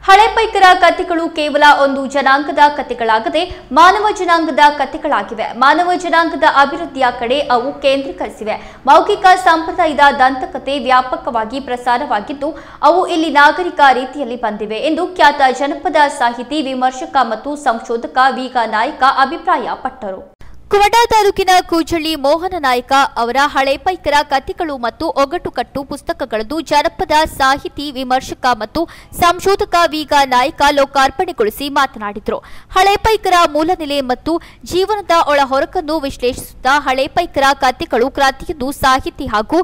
ಹಳೆ ಪೈಕರ ಕಥೆಗಳು ಕೇವಲ ಒಂದು ಜನಾಂಗದ ಕಥೆಗಳಾಗದೆ ಮಾನವ ಜನಾಂಗದ ಕಥೆಗಳಾಗಿವೆ. ಮಾನವ ಜನಾಂಗದ ಅಭಿವೃದ್ಧಿಯ ಕಡೆ ಅವು ಕೇಂದ್ರೀಕರಿಸಿವೆ. ಮೌಖಿಕ ಸಂಪ್ರದಾಯದ ದಂತಕಥೆ ವ್ಯಾಪಕವಾಗಿ ಪ್ರಸಾರವಾಗಿದ್ದು ಅವು ಇಲ್ಲಿ ನಾಗರಿಕ ರೀತಿಯಲ್ಲಿ ಬಂದಿವೆ ಎಂದು ಖ್ಯಾತ ಜನಪದ ಸಾಹಿತಿ, ವಿಮರ್ಶಕ ಮತ್ತು ಸಂಶೋಧಕ ವಿ.ಗ. ನಾಯ್ಕ ಅಭಿಪ್ರಾಯಪಟ್ಟರು. ಕುಮಟಾ ತಾಲೂಕಿನ ಕೂಜಳ್ಳಿ ಮೋಹನ ನಾಯ್ಕ ಅವರ ಹಳೆ ಪೈಕರ ಕಥೆಗಳು ಮತ್ತು ಒಗಟುಕಟ್ಟು ಪುಸ್ತಕಗಳನ್ನು ಜನಪದ ಸಾಹಿತಿ, ವಿಮರ್ಶಕ ಮತ್ತು ಸಂಶೋಧಕ ವಿ.ಗ. ನಾಯ್ಕ ಲೋಕಾರ್ಪಣೆಗೊಳಿಸಿ ಮಾತನಾಡಿದರು. ಹಳೆ ಪೈಕರ ಮೂಲನೆಲೆ ಮತ್ತು ಜೀವನದ ಒಳಹೊರಕನ್ನು ವಿಶ್ಲೇಷಿಸುತ್ತಾ ಹಳೆ ಪೈಕರ ಕಥೆಗಳು ಕೃತಿಯನ್ನು ಸಾಹಿತಿ ಹಾಗೂ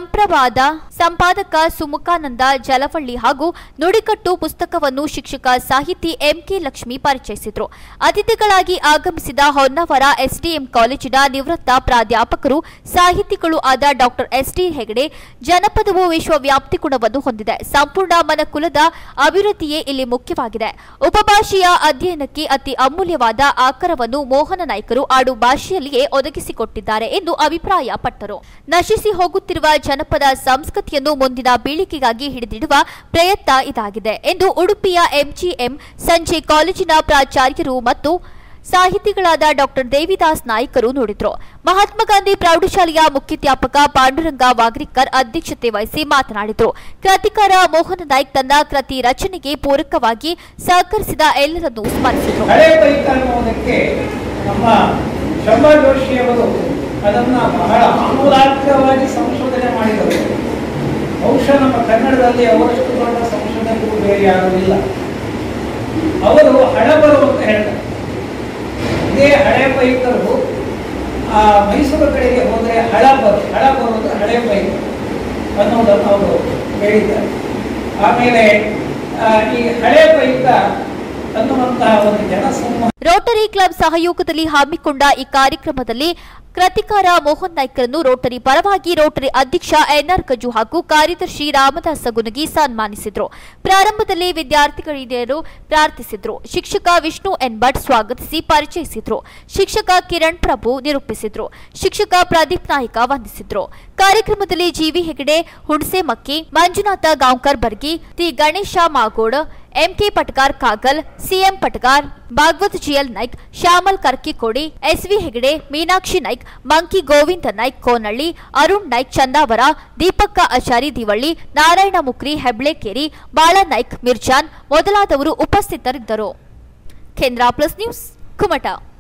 ಸಂಪಾದಕ ಸುಮುಖಾನಂದ ಜಲವಳ್ಳಿ ಹಾಗೂ ನುಡಿಕಟ್ಟು ಪುಸ್ತಕವನ್ನು ಶಿಕ್ಷಕ ಸಾಹಿತಿ ಎಂ.ಕೆ. ಲಕ್ಷ್ಮಿ ಪರಿಚಯಿಸಿದರು. ಅತಿಥಿಗಳಾಗಿ ಆಗಮಿಸಿದ ಹೊನ್ನಾವರ ಎಸ್ಡಿಎಂ ಕಾಲೇಜಿನ ನಿವೃತ್ತ ಪ್ರಾಧ್ಯಾಪಕರು, ಸಾಹಿತಿಗಳು ಆದ ಡಾಕ್ಟರ್ ಎಸ್.ಡಿ. ಹೆಗಡೆ, ಜನಪದವು ವಿಶ್ವವ್ಯಾಪ್ತಿ ಗುಣವನ್ನು ಹೊಂದಿದೆ. ಸಂಪೂರ್ಣ ಮನಕುಲದ ಅಭಿವೃದ್ಧಿಯೇ ಇಲ್ಲಿ ಮುಖ್ಯವಾಗಿದೆ. ಉಪಭಾಷೆಯ ಅಧ್ಯಯನಕ್ಕೆ ಅತಿ ಅಮೂಲ್ಯವಾದ ಆಕಾರವನ್ನು ಮೋಹನ ನಾಯ್ಕರು ಆಡು ಭಾಷೆಯಲ್ಲಿಯೇ ಒದಗಿಸಿಕೊಟ್ಟಿದ್ದಾರೆ ಎಂದು ಅಭಿಪ್ರಾಯಪಟ್ಟರು. ನಶಿಸಿ ಹೋಗುತ್ತಿರುವ ಜನಪದ ಸಂಸ್ಕೃತಿಯನ್ನು ಮುಂದಿನ ಪೀಳಿಗೆಗಾಗಿ ಹಿಡಿದಿಡುವ ಪ್ರಯತ್ನ ಇದಾಗಿದೆ ಎಂದು ಉಡುಪಿಯ ಎಂಜಿಎಂ ಸಂಜೆ ಕಾಲೇಜಿನ ಪ್ರಾಚಾರ್ಯರು ಮತ್ತು ಸಾಹಿತಿಗಳಾದ ಡಾಕ್ಟರ್ ದೇವಿದಾಸ್ ನಾಯ್ಕರು ನುಡಿದರು. ಮಹಾತ್ಮ ಗಾಂಧಿ ಪ್ರೌಢಶಾಲೆಯ ಮುಖ್ಯಾಧ್ಯಾಪಕ ಪಾಂಡುರಂಗ ವಾಗ್ರಿಕರ್ ಅಧ್ಯಕ್ಷತೆ ವಹಿಸಿ ಮಾತನಾಡಿದರು. ಕೃತಿಕಾರ ಮೋಹನ ನಾಯ್ಕ ತನ್ನ ಕೃತಿ ರಚನೆಗೆ ಪೂರಕವಾಗಿ ಸಹಕರಿಸಿದ ಎಲ್ಲರನ್ನೂ ಸ್ಮರಿಸಿದರು. ಹಳೆ ಪೈಕ ಅನ್ನೋದಕ್ಕೆ ನಮ್ಮ ಶಂಭಾ ಜೋಶಿಯವರು ಅದನ್ನು ಬಹಳ ಆಮೂಲಾಗ್ರವಾಗಿ ಸಂಶೋಧನೆ ಮಾಡಿದರು. ಬಹುಶಃ ನಮ್ಮ ಕನ್ನಡದಲ್ಲಿ ಅವರಷ್ಟು ದೊಡ್ಡ ಸಂಶೋಧನೆಗಳು ಬೇರೆ ಯಾರೂ ಇಲ್ಲ. ಅವರು ಹಳಬರು ಅಂತ ಹೇಳ್ತಾರೆ. ಇದೇ ಹಳೆ ಪೈಕರು ಮೈಸೂರು ಕಡೆಗೆ ಹೋದರೆ ಹಳಬರು ಅಂದ್ರೆ ಹಳೆ ಪೈಕರು ಅನ್ನೋದನ್ನು ಅವರು ಹೇಳಿದ್ದಾರೆ. ಆಮೇಲೆ ಈ ಹಳೆ ಪೈಕ ಅನ್ನುವಂತಹ ಒಂದು ಜನಸಮೂಹ ರೋಟರಿ ಕ್ಲಬ್ ಸಹಯೋಗದಲ್ಲಿ ಹಮ್ಮಿಕೊಂಡ ಈ ಕಾರ್ಯಕ್ರಮದಲ್ಲಿ ಕೃತಿಕಾರ ಮೋಹನ್ ನಾಯ್ಕರನ್ನು ರೋಟರಿ ಪರವಾಗಿ ರೋಟರಿ ಅಧ್ಯಕ್ಷ ಎನ್ಆರ್ ಕಜು ಹಾಗೂ ಕಾರ್ಯದರ್ಶಿ ರಾಮದಾಸ ಗುನಗಿ ಸನ್ಮಾನಿಸಿದರು. ಪ್ರಾರಂಭದಲ್ಲಿ ವಿದ್ಯಾರ್ಥಿಗಳಿಂದರು ಪ್ರಾರ್ಥಿಸಿದರು. ಶಿಕ್ಷಕ ವಿಷ್ಣು ಎನ್ ಭಟ್ ಸ್ವಾಗತಿಸಿ ಪರಿಚಯಿಸಿದರು. ಶಿಕ್ಷಕ ಕಿರಣ್ ಪ್ರಭು ನಿರೂಪಿಸಿದರು. ಶಿಕ್ಷಕ ಪ್ರದೀಪ್ ನಾಯ್ಕ ವಂದಿಸಿದರು. ಕಾರ್ಯಕ್ರಮದಲ್ಲಿ G V Hegde, Hunase Makki, Manjunatha Gaonkar Bargi, T Ganesha Magod, M K Patagar Kagal, C M Patagar, Bhagavat G L Naik, Shyamal Karkikodi, S V Hegde, Meenakshi Naik, Manki Govinda Naik Konalli, Arun Naik Chandavar, Deepakka Achari Divalli, Narayana Mukri Heblekeri, Bala Naik Mirjan ಮೊದಲಾದವರು ಉಪಸ್ಥಿತರಿದ್ದರು. ಕೇಂದ್ರ ಪ್ಲಸ್ ನ್ಯೂಸ್, ಕುಮಟಾ.